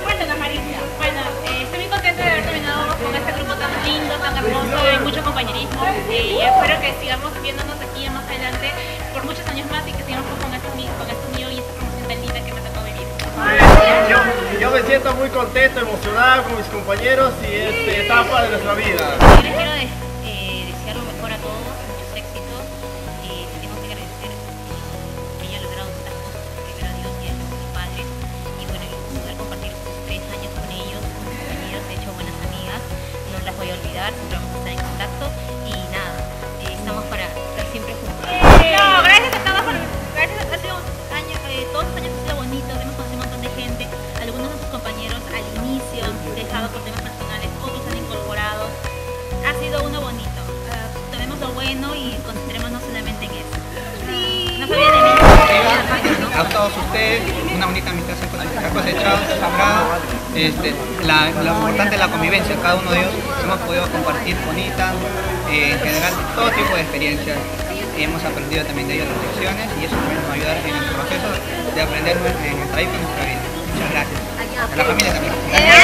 Cuéntanos, Maritza. Bueno, estoy muy contenta de haber terminado con este grupo tan lindo, tan hermoso, hay mucho compañerismo y espero que sigamos viéndonos aquí más adelante por muchos años más y que sigamos con esto mío y esta promoción tan linda que me tocó vivir. Yo me siento muy contento, emocionado con mis compañeros y esta etapa de nuestra vida. Yo les quiero desear lo mejor a todos, muchos éxitos. Tengo que agradecer que haya logrado tantas cosas, primero a Dios y a mis padres. Y bueno, poder compartir estos 3 años con ellos, con mis compañeros, he hecho buenas amigas, no las voy a olvidar, siempre vamos a estar en contacto. Y nada, estamos para estar siempre juntos. No, gracias a todos gracias, ha sido todos los años han sido bonitos, hemos conocido un montón de gente, algunos de sus compañeros al inicio han dejado por temas personales, otros han incorporado, ha sido uno bonito, tomemos lo bueno y concentrémonos solamente en eso. Sí. No sabía de mí. A todos ustedes, una bonita amistad se ha cosechado, se ha sembrado. Lo importante es la convivencia, cada uno de ellos hemos podido compartir bonitas, en general todo tipo de experiencias. Hemos aprendido también de ellos las lecciones y eso también nos va a ayudar en el proceso de aprender en el trayecto de nuestra vida. Muchas gracias. A la familia también.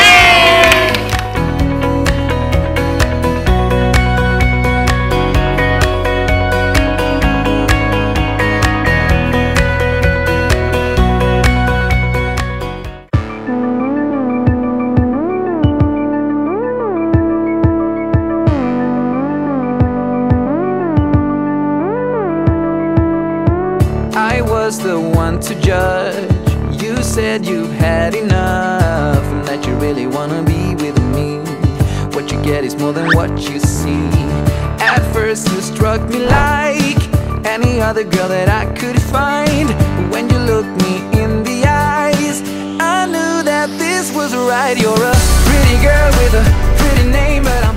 I was the one to judge. You said you've had enough and that you really wanna be with me. What you get is more than what you see. At first you struck me like any other girl that I could find. But when you looked me in the eyes, I knew that this was right. You're a pretty girl with a pretty name, but